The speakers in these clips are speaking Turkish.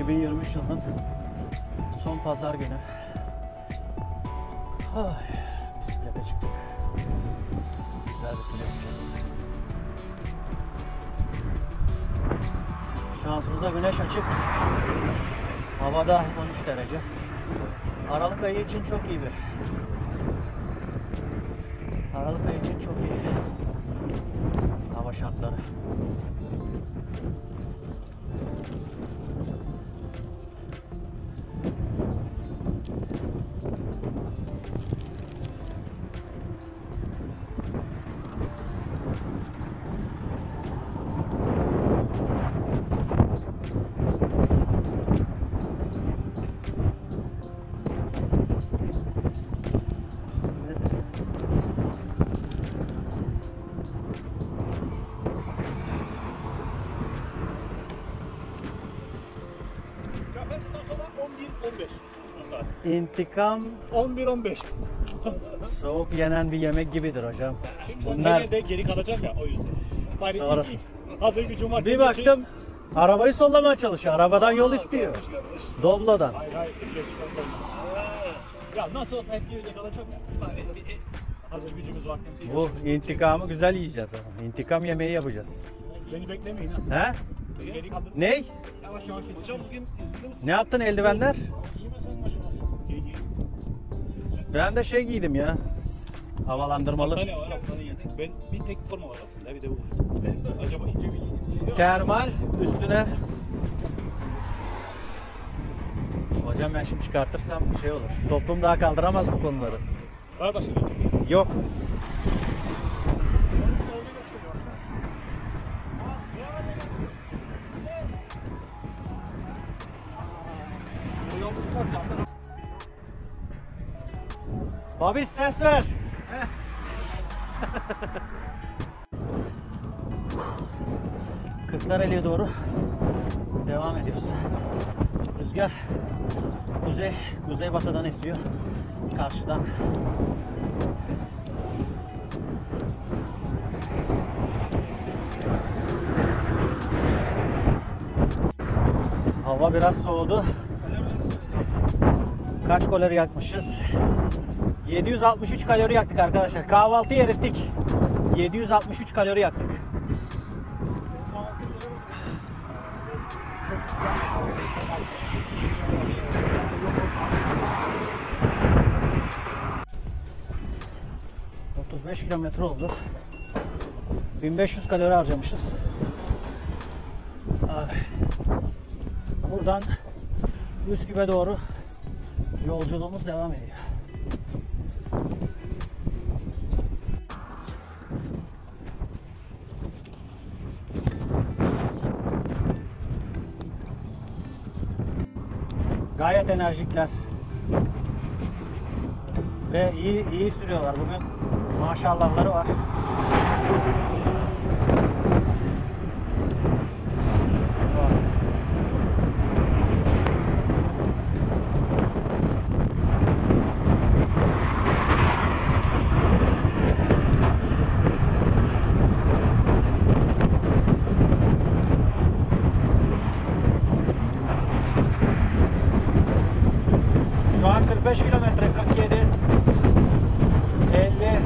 2023 yılının son pazar günü. Bisiklete çıktık. Güzel bir güneş. Şansımıza güneş açık. Havada 13 derece. Aralık ayı için çok iyi bir. Aralık ayı için çok iyi hava şartları. İntikam 11-15. soğuk yenen bir yemek gibidir hocam. Bunlar de geri kalacağım ya o yüzden. Bari Sonrası. hazır gücüm var. Bir baktım arabayı sollamaya çalışıyor. Arabadan yol istiyor. Doblo'dan. Hayır. Ya nasıl olsa hep geride kalacağım ya. Bari hazır gücümüz varken. Bu intikamı güzel yiyeceğiz ama. İntikam yemeği yapacağız. Beni beklemeyin ha. He? Beni geri kaldır. Ney? Yavaş. Hocam bugün izinde misin? Ne yaptın eldivenler? Giymesen mi acaba? Giy. Ben de şey giydim ya. Havalandırmalı. Battaniye var. Ben bir tek forma var. Ya bir de bu. Benim de acaba ince bir Termal üstüne. Hocam ben şimdi çıkartırsam şey olur. Toplum daha kaldıramaz bu konuları. var başka. Yok. Abi ses ver. Kırklareli'ye doğru devam ediyoruz. Rüzgar kuzeybatıdan esiyor. Karşıdan. Hava biraz soğudu. Kaç kalori yakmışız? 763 kalori yaktık arkadaşlar. Kahvaltıyı erittik. 763 kalori yaktık. ...35 kilometre oldu. 1500 kalori harcamışız. Buradan Üsküp'e doğru yolculuğumuz devam ediyor. Gayet enerjikler ve iyi sürüyorlar bugün. Maşallahları var. Şu an 45 kilometre, 47, 50.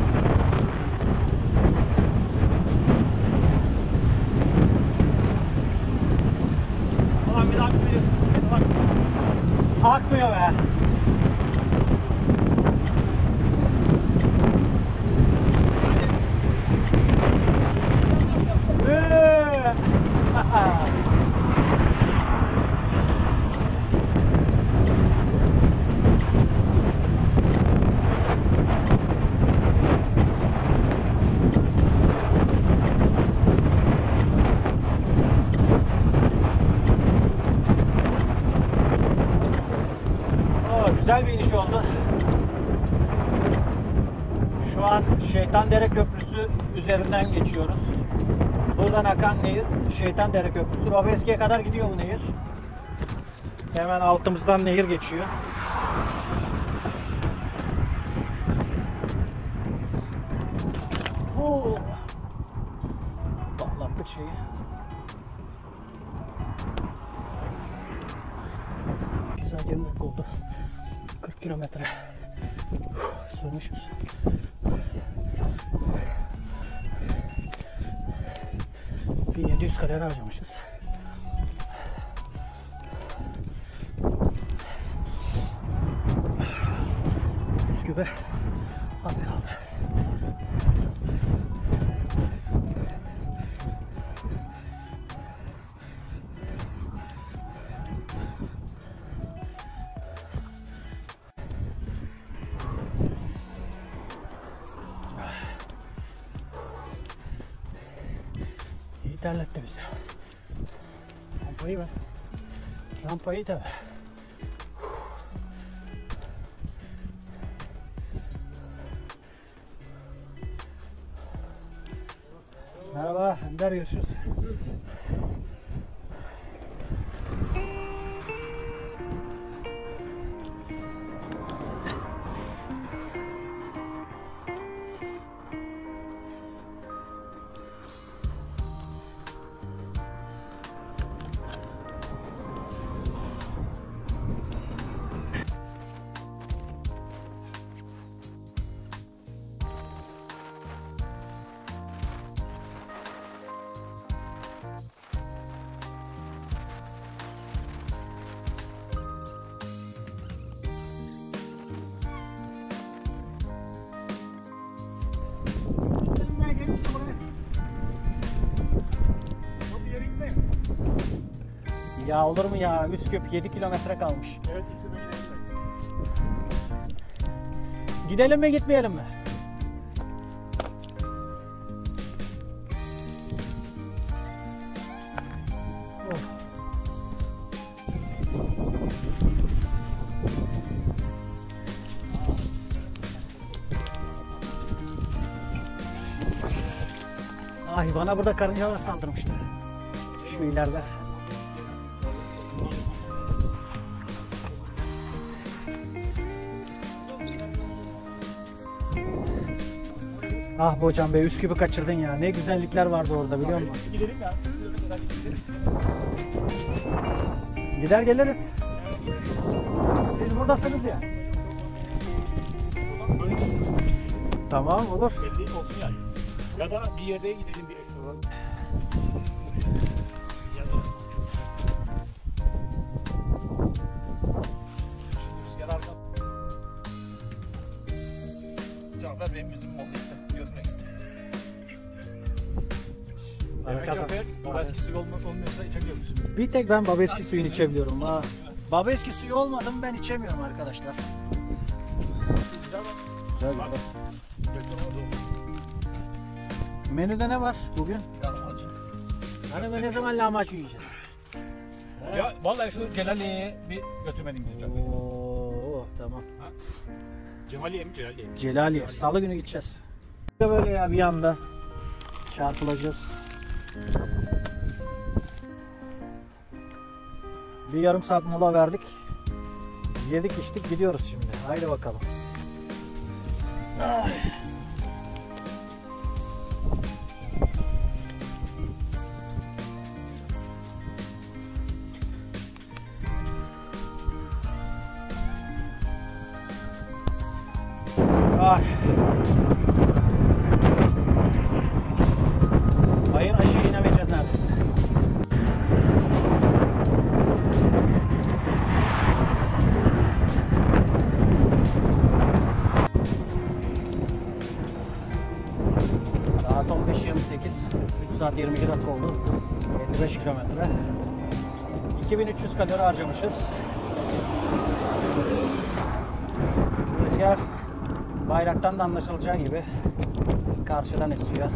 Ulan bir daha biliyorsunuz. Bak. Akmıyor be. Güzel bir iniş oldu. Şu an Şeytandere Köprüsü üzerinden geçiyoruz. Buradan akan nehir Şeytandere Köprüsü. Robeski'ye kadar gidiyor bu nehir. Hemen altımızdan nehir geçiyor. Patlattık şeyi. saat 20 dakika oldu. 40 kilometre sürmüşüz. Bir 700 kalori harcamışız. Üsküp'e az kaldı. İyi terletti bizi. Rampayı ver. Rampayı da ver. Merhaba, Ender, görüşürüz. Ya olur mu ya? Üsküp 7 kilometre kalmış. Evet, ikisi de yine. Gidelim mi gitmeyelim mi? Ay, bana burada karıncalar saldırmıştı. Şu ileride. Ah be hocam be, Üsküp'ü kaçırdın ya. Ne güzellikler vardı orada, biliyor musun? Gidelim ya. Gider geliriz. Siz buradasınız ya. Tamam, olur. Belli olsun yani. Ya da bir yere gidelim bir ekstra. Ya da rüzgar arka. Canlar benim yüzüm mozaikte. Görmek istedim. Babeski suyu olmuyorsa içemiyor musun? Bir tek ben Babeski suyunu içebiliyorum. Ha. Babeski suyu olmadı mı ben içemiyorum arkadaşlar. Güzel güzel. Menüde ne var bugün? Lahmacun. Hani ne zaman lahmacun yiyeceğiz? Ya vallahi şu Celaliye'ye bir götürmedin güzel. Oo, tamam. Cemaliye mi Celaliye mi? Celaliye. Salı günü gideceğiz. Böyle ya, bir anda çarpılacağız. Bir yarım saat mola verdik. Yedik içtik, gidiyoruz şimdi. Haydi bakalım. Ay. Ay. Hayır, aşağı inemeyeceğiz neredeyse. Saat 15:28. 3 saat 22 dakika oldu. 55 kilometre. 2300 kalori harcamışız. Rüzgar bayraktan da anlaşılacağı gibi karşıdan esiyor.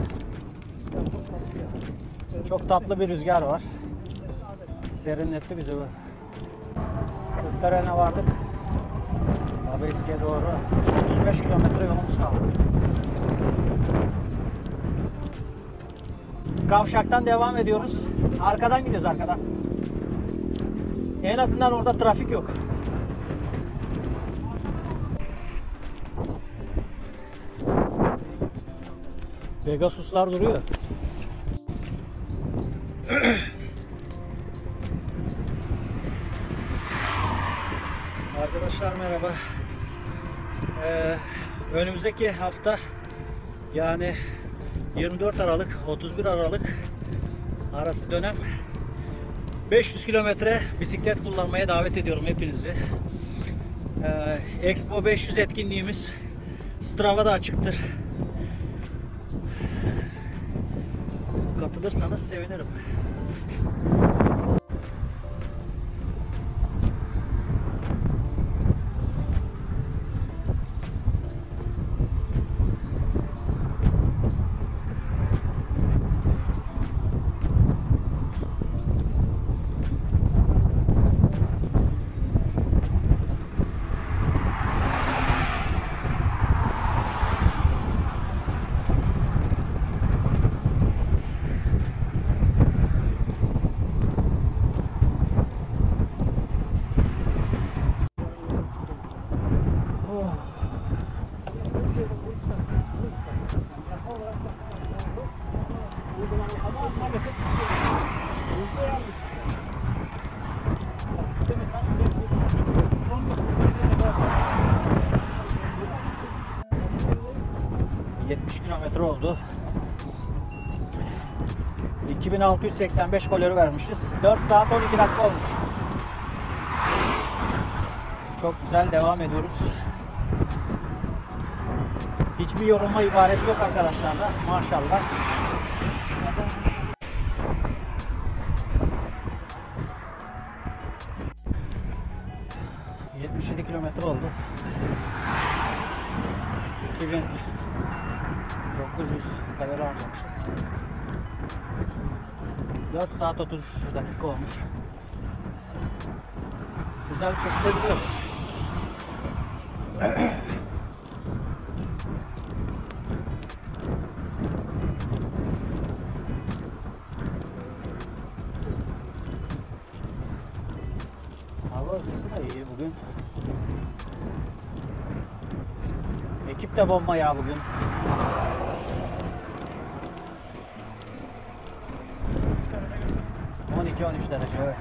Çok tatlı bir rüzgar var. Serinletti bizi bu. Kırklareli'ne vardık. Babeski'ye doğru 35 kilometre yolumuz kaldı. Kavşaktan devam ediyoruz. Arkadan gidiyoruz, arkadan. En azından orada trafik yok. Pegasus'lar duruyor. Arkadaşlar merhaba. Önümüzdeki hafta yani 24 Aralık 31 Aralık arası dönem 500 kilometre bisiklet kullanmaya davet ediyorum hepinizi. Expo 500 etkinliğimiz Strava'da açıktır. Katılırsanız sevinirim. Kilometre oldu. 2685 kalori vermişiz. 4 saat 12 dakika olmuş. Çok güzel devam ediyoruz. Hiçbir yorulma ibaresi yok arkadaşlar da maşallah. ...77 kilometre oldu. 2900 kalori harcamışız. 4 saat 30 dakika olmuş. Güzel bir şekilde gidiyoruz. Hava ısısı da iyi bugün. Ekip de bomba ya bugün. ...12-13 derece evet.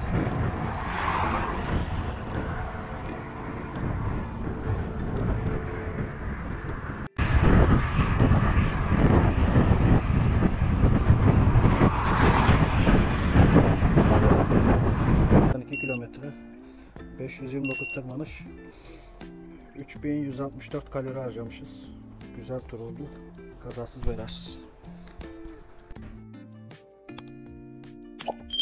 Kilometre 529 tırmanış 3164 kalori harcamışız. Güzel tur oldu. Kazasız belasız.